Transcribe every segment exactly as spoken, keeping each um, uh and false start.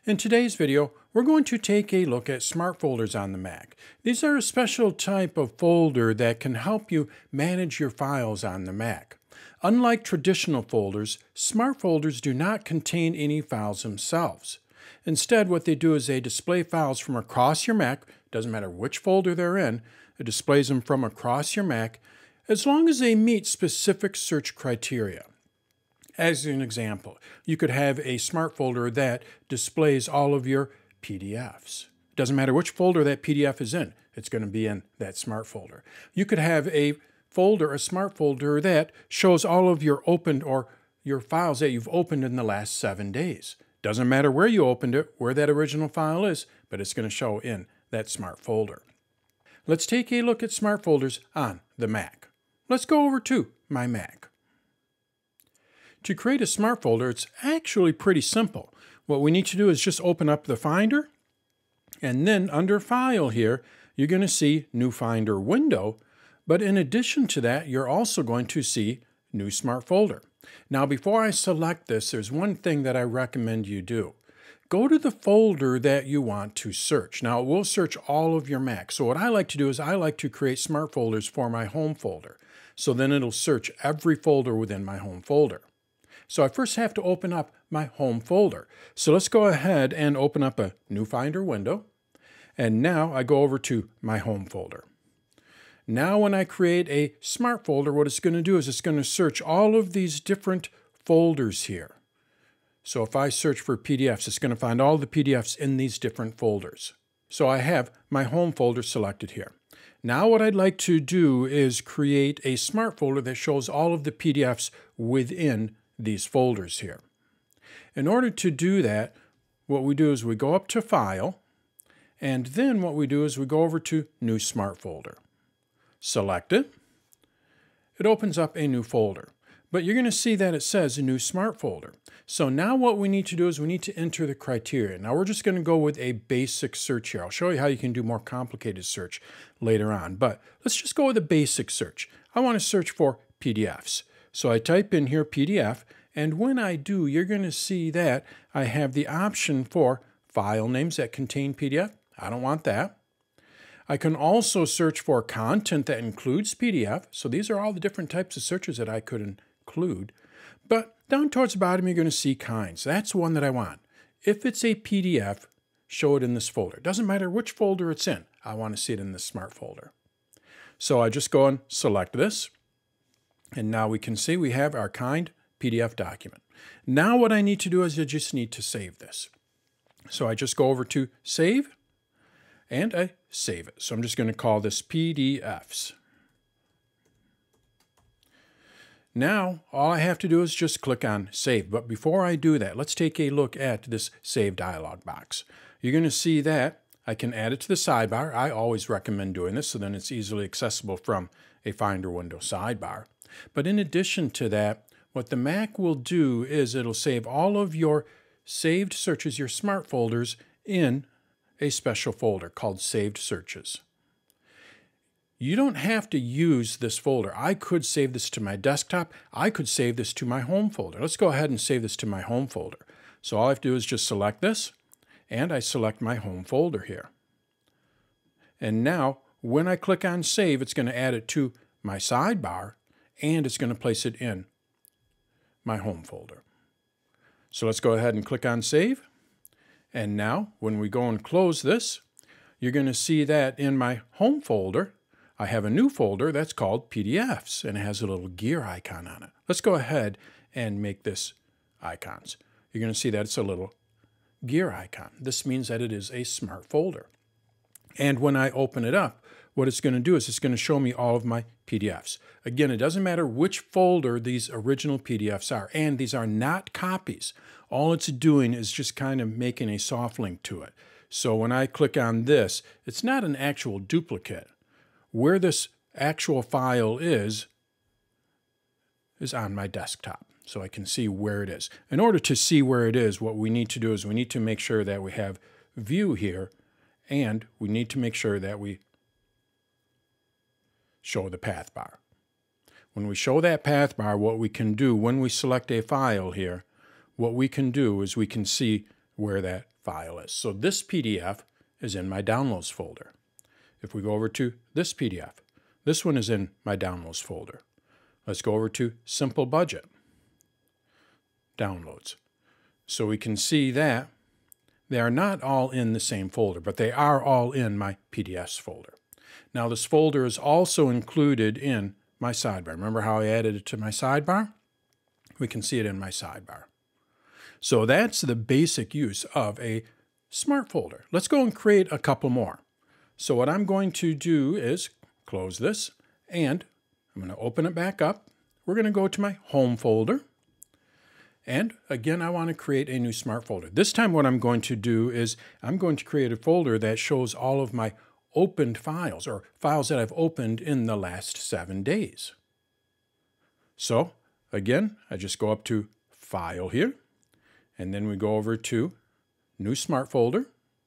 In today's video, we're going to take a look at smart folders on the Mac. These are a special type of folder that can help you manage your files on the Mac. Unlike traditional folders, smart folders do not contain any files themselves. Instead, what they do is they display files from across your Mac. Doesn't matter which folder they're in, it displays them from across your Mac as long as they meet specific search criteria. As an example, you could have a smart folder that displays all of your P D Fs. Doesn't matter which folder that P D F is in, it's going to be in that smart folder. You could have a folder, a smart folder that shows all of your opened or your files that you've opened in the last seven days. Doesn't matter where you opened it, where that original file is, but it's going to show in that smart folder. Let's take a look at smart folders on the Mac. Let's go over to my Mac. To create a smart folder, it's actually pretty simple. What we need to do is just open up the Finder, and then under File here, you're going to see New Finder Window, but in addition to that, you're also going to see New Smart Folder. Now, before I select this, there's one thing that I recommend you do. Go to the folder that you want to search. Now, it will search all of your Mac. So what I like to do is I like to create smart folders for my home folder. So then it'll search every folder within my home folder. So I first have to open up my home folder. So let's go ahead and open up a new Finder window. And now I go over to my home folder. Now when I create a smart folder, what it's going to do is it's going to search all of these different folders here. So if I search for P D Fs, it's going to find all the P D Fs in these different folders. So I have my home folder selected here. Now what I'd like to do is create a smart folder that shows all of the P D Fs within these folders here. In order to do that, what we do is we go up to File, and then what we do is we go over to New Smart Folder. Select it. It opens up a new folder. But you're going to see that it says a new smart folder. So now what we need to do is we need to enter the criteria. Now we're just going to go with a basic search here. I'll show you how you can do more complicated search later on. But let's just go with a basic search. I want to search for P D Fs. So I type in here P D F, and when I do, you're going to see that I have the option for file names that contain P D F. I don't want that. I can also search for content that includes P D F. So these are all the different types of searches that I could include. But down towards the bottom, you're going to see kinds. That's one that I want. If it's a P D F, show it in this folder. Doesn't matter which folder it's in. I want to see it in this smart folder. So I just go and select this. And now we can see we have our kind P D F document. Now what I need to do is I just need to save this. So I just go over to Save, and I save it. So I'm just going to call this P D Fs. Now, all I have to do is just click on Save. But before I do that, let's take a look at this Save dialog box. You're going to see that I can add it to the sidebar. I always recommend doing this, so then it's easily accessible from a Finder window sidebar. But in addition to that, what the Mac will do is it'll save all of your saved searches, your smart folders, in a special folder called Saved Searches. You don't have to use this folder. I could save this to my desktop. I could save this to my home folder. Let's go ahead and save this to my home folder. So all I have to do is just select this, and I select my home folder here. And now, when I click on Save, it's going to add it to my sidebar, and it's going to place it in my home folder. So let's go ahead and click on Save. And now, when we go and close this, you're going to see that in my home folder, I have a new folder that's called P D Fs, and it has a little gear icon on it. Let's go ahead and make this icons. You're going to see that it's a little gear icon. This means that it is a smart folder. And when I open it up, what it's going to do is it's going to show me all of my P D Fs. Again, it doesn't matter which folder these original P D Fs are, and these are not copies. All it's doing is just kind of making a soft link to it. So when I click on this, it's not an actual duplicate. Where this actual file is, is on my desktop, so I can see where it is. In order to see where it is, what we need to do is we need to make sure that we have View here, and we need to make sure that we show the path bar. When we show that path bar, what we can do when we select a file here, what we can do is we can see where that file is. So this P D F is in my downloads folder. If we go over to this P D F, this one is in my downloads folder. Let's go over to simple budget, downloads. So we can see that they are not all in the same folder, but they are all in my P D Fs folder. Now this folder is also included in my sidebar. Remember how I added it to my sidebar? We can see it in my sidebar. So that's the basic use of a smart folder. Let's go and create a couple more. So what I'm going to do is close this, and I'm going to open it back up. We're going to go to my home folder. And again, I want to create a new smart folder. This time what I'm going to do is I'm going to create a folder that shows all of my opened files, or files that I've opened in the last seven days. So again, I just go up to File here, and then we go over to New Smart Folder.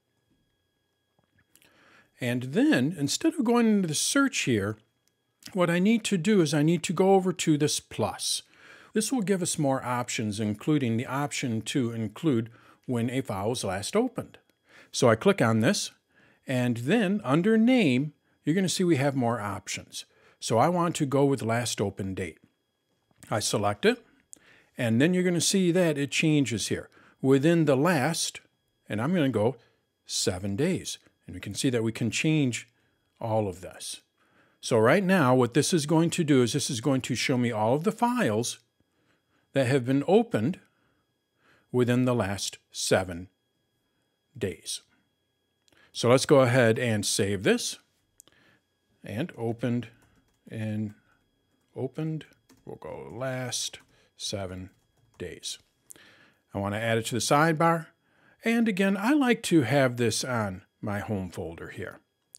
And then, instead of going into the search here, what I need to do is I need to go over to this plus. This will give us more options, including the option to include when a file was last opened. So I click on this, and then under Name, you're going to see we have more options. So I want to go with last open date. I select it, and then you're going to see that it changes here. Within the last, and I'm going to go seven days. And we can see that we can change all of this. So right now, what this is going to do is this is going to show me all of the files that have been opened within the last seven days. So let's go ahead and save this. And opened and opened, we'll go last seven days. I want to add it to the sidebar. And again, I like to have this on my home folder here.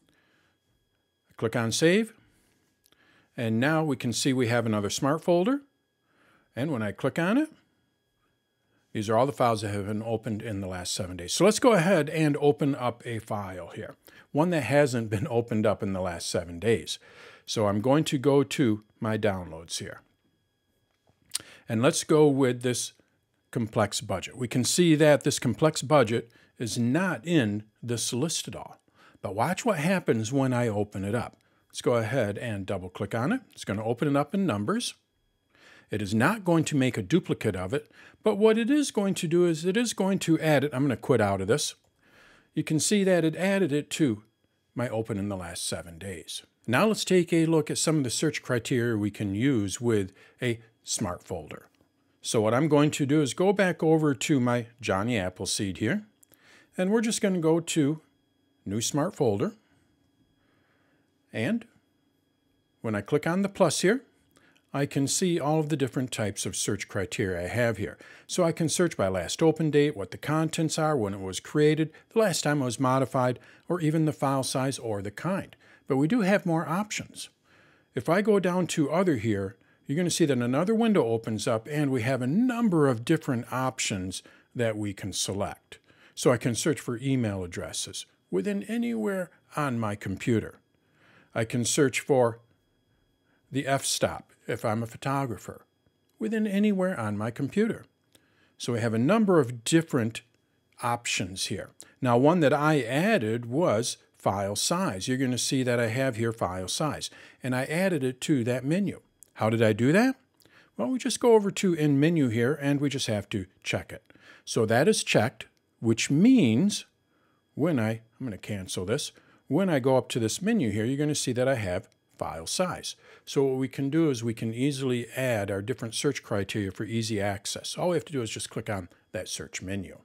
Click on Save. And now we can see we have another smart folder. And when I click on it, these are all the files that have been opened in the last seven days. So let's go ahead and open up a file here. One that hasn't been opened up in the last seven days. So I'm going to go to my downloads here. And let's go with this complex budget. We can see that this complex budget is not in this list at all. But watch what happens when I open it up. Let's go ahead and double click on it. It's going to open it up in numbers. It is not going to make a duplicate of it, but what it is going to do is it is going to add it. I'm going to quit out of this. You can see that it added it to my open in the last seven days. Now let's take a look at some of the search criteria we can use with a smart folder. So what I'm going to do is go back over to my Johnny Appleseed here, and we're just going to go to New Smart Folder. And when I click on the plus here, I can see all of the different types of search criteria I have here. So I can search by last open date, what the contents are, when it was created, the last time it was modified, or even the file size or the kind. But we do have more options. If I go down to Other here, you're going to see that another window opens up and we have a number of different options that we can select. So I can search for email addresses within anywhere on my computer. I can search for the f-stop if I'm a photographer within anywhere on my computer. So we have a number of different options here. Now, one that I added was file size. You're going to see that I have here file size, and I added it to that menu. How did I do that? Well, we just go over to in menu here and we just have to check it. So that is checked, which means when I, I'm going to cancel this, when I go up to this menu here, you're going to see that I have file size. So what we can do is we can easily add our different search criteria for easy access. All we have to do is just click on that search menu.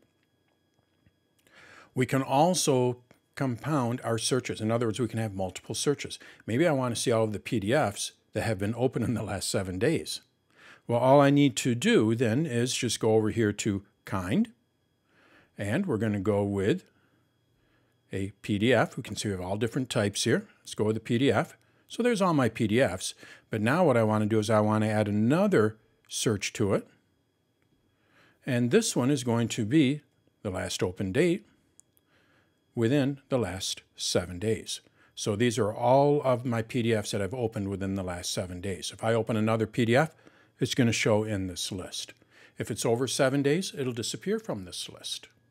We can also compound our searches. In other words, we can have multiple searches. Maybe I want to see all of the P D Fs that have been open in the last seven days. Well, all I need to do then is just go over here to kind, and we're going to go with a P D F. We can see we have all different types here. Let's go with the P D F. So there's all my P D Fs. But now what I want to do is I want to add another search to it. And this one is going to be the last open date within the last seven days. So these are all of my P D Fs that I've opened within the last seven days. If I open another P D F, it's going to show in this list. If it's over seven days, it'll disappear from this list.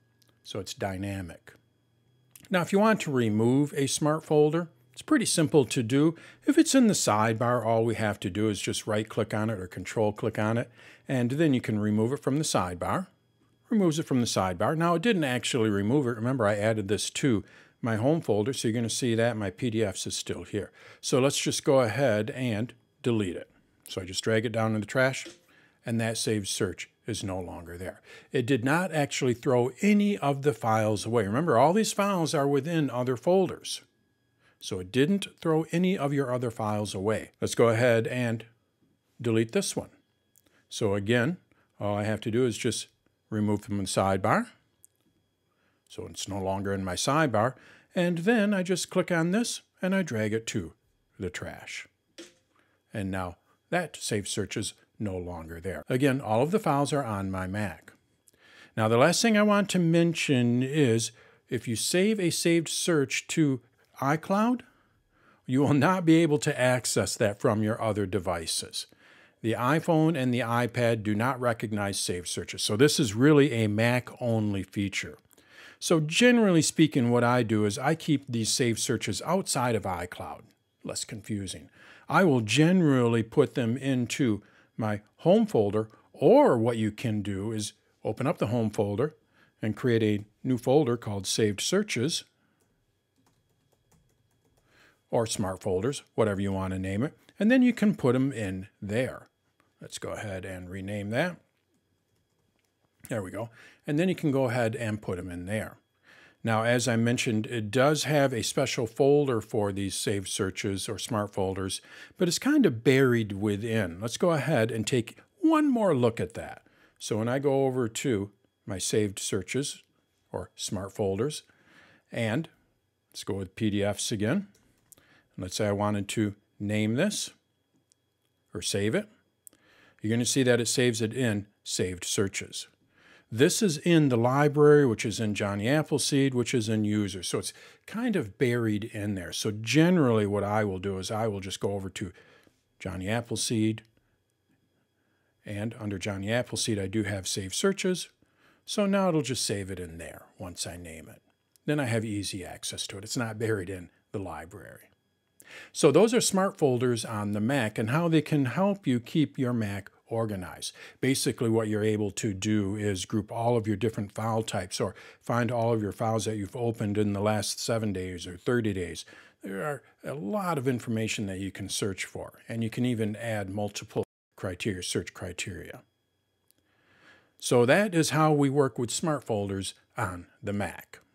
So it's dynamic. Now, if you want to remove a smart folder, it's pretty simple to do. If it's in the sidebar, all we have to do is just right-click on it or control-click on it, and then you can remove it from the sidebar. Removes it from the sidebar. Now, it didn't actually remove it. Remember, I added this to my home folder, so you're going to see that my P D Fs is still here. So let's just go ahead and delete it. So I just drag it down in the trash, and that saved search is no longer there. It did not actually throw any of the files away. Remember, all these files are within other folders. So it didn't throw any of your other files away. Let's go ahead and delete this one. So again, all I have to do is just remove from the sidebar. So it's no longer in my sidebar. And then I just click on this and I drag it to the trash. And now that saved search is no longer there. Again, all of the files are on my Mac. Now, the last thing I want to mention is if you save a saved search to iCloud, you will not be able to access that from your other devices. The iPhone and the iPad do not recognize saved searches. So this is really a Mac-only feature. So generally speaking, what I do is I keep these saved searches outside of iCloud. Less confusing. I will generally put them into my home folder, or what you can do is open up the home folder and create a new folder called Saved Searches, or Smart Folders, whatever you want to name it, and then you can put them in there. Let's go ahead and rename that. There we go. And then you can go ahead and put them in there. Now, as I mentioned, it does have a special folder for these saved searches or smart folders, but it's kind of buried within. Let's go ahead and take one more look at that. So when I go over to my saved searches or smart folders, and let's go with P D Fs again. Let's say I wanted to name this or save it. You're going to see that it saves it in saved searches. This is in the library, which is in Johnny Appleseed, which is in user. So it's kind of buried in there. So generally what I will do is I will just go over to Johnny Appleseed. And under Johnny Appleseed, I do have saved searches. So now it'll just save it in there once I name it. Then I have easy access to it. It's not buried in the library. So those are smart folders on the Mac and how they can help you keep your Mac organized. Basically, what you're able to do is group all of your different file types or find all of your files that you've opened in the last seven days or thirty days. There are a lot of information that you can search for, and you can even add multiple criteria, search criteria. So that is how we work with smart folders on the Mac.